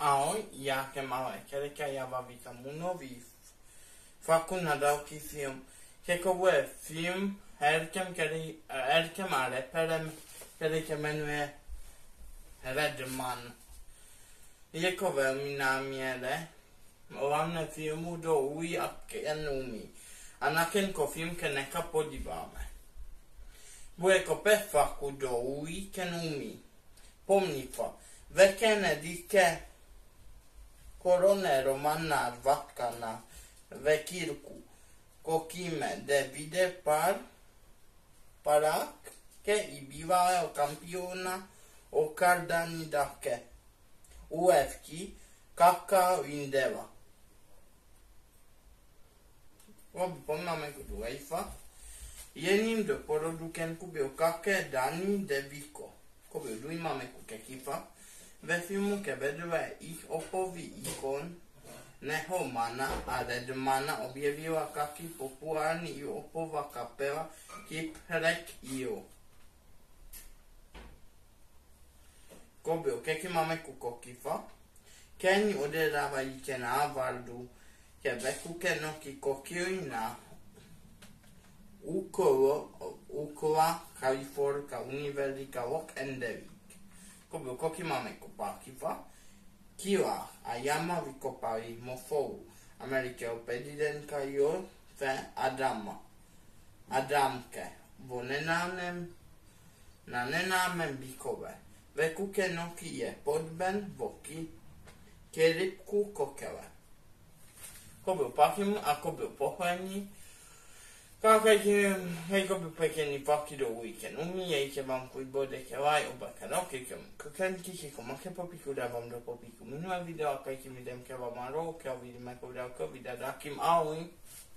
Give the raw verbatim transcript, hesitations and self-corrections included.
Ahoj, já ke malé Kereka, já vám vítám u nový faku na další film. Jako bude film herkem, který, herkem a reperem, který se jmenuje Redman. Jako velmi náměre, hlavně filmu do ují a ken umí. A na kenko film ke neka podíváme. Bude jako pe faku do ují ken umí. Pomnifa, vekene dike korone romana vatkana vekirku kokíme de vide par parak ke i bývalého kampiona okardani dake úevky Kaka Vindeva. Pomnáme do Weifa. Jedním do porodu kenku byl Kake Dani Deviko. Koby máme kuke kifa. Ve filmu ke vedle ich opový ikon neho mana a Redmana objevila kaký populární i opová kapela Kip Rek Io. Koby keky máme kuko kifa. Keni odehrávají ke návardu ke veku ke noky kokioj na úkolo úkola Kaliforka Univerzita Rock and Devik. Koby koky máme kopákiva. Kila a Yama vykopali mofou amerického prezidenta Jose Adama. Adamke vo nenámem, na nenámem Bíkové. Ve kuke noky je podben voky ke rybku kokele. Koby pakim a koby pohlení. Kakajte, hejko by pekný faky do weekend. Umíjejte vám kuj bodeke laj obaka roky kem kukenky, kiko make popíku dávám do popíku minulé video, a kajte mi dem ke vám a rou, ke vidíme jako dalko videa, dakým ahoj.